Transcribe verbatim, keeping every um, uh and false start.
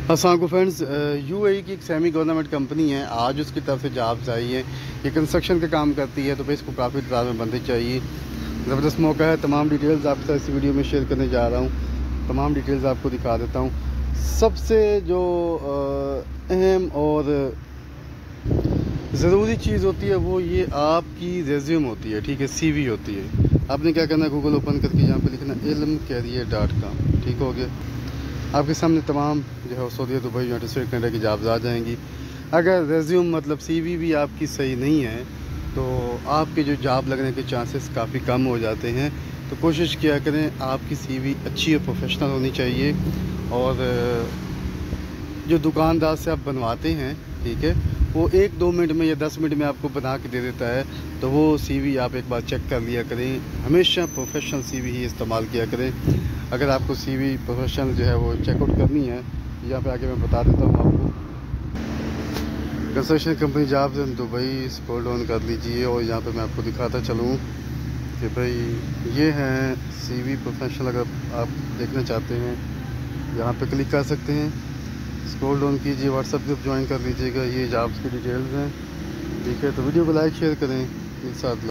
अस्सलाम friends, UAE की एक सेमी गवर्नमेंट कंपनी है। आज उसकी तरफ से जॉब्स आई है। ये कंस्ट्रक्शन का काम करती है, तो फिर इसको काफ़ी तादाद में बंदे चाहिए। ज़बरदस्त मौका है। तमाम डिटेल्स आपके साथ इस वीडियो में शेयर करने जा रहा हूँ। तमाम डिटेल्स आपको दिखा देता हूँ। सबसे जो अहम और ज़रूरी चीज़ होती है वो ये आपकी रेज्यूम होती है, ठीक है, सीवी होती है। आपने क्या करना है, गूगल ओपन करके यहाँ पे लिखना इल्म कैरियर डॉट कॉम, ठीक हो गया। आपके सामने तमाम जो है Saudi, Dubai, united state, Canada की जॉब्स आ जाएंगी। अगर रेज्यूम मतलब सीवी भी आपकी सही नहीं है तो आपके जो जॉब लगने के चांसेस काफ़ी कम हो जाते हैं। तो कोशिश किया करें आपकी सीवी अच्छी और प्रोफेशनल होनी चाहिए। और जो दुकानदार से आप बनवाते हैं, ठीक है, वो एक दो मिनट में या दस मिनट में आपको बना के दे देता है। तो वो सीवी आप एक बार चेक कर लिया करें। हमेशा प्रोफेशनल सीवी ही इस्तेमाल किया करें। अगर आपको सीवी प्रोफेशनल जो है वो चेकआउट करनी है, यहाँ पे आके मैं बता देता हूँ आपको। Construction company jobs in Dubai, scroll down कर लीजिए और यहाँ पे मैं आपको दिखाता चलूँ कि भाई ये हैं सीवी प्रोफेशनल। अगर आप देखना चाहते हैं यहाँ पे क्लिक कर सकते हैं। स्क्रॉल डाउन कीजिए, व्हाट्सएप ग्रुप ज्वाइन कर लीजिएगा। ये जॉब्स की डिटेल्स हैं, ठीक है। तो वीडियो को लाइक शेयर करें, एक साथ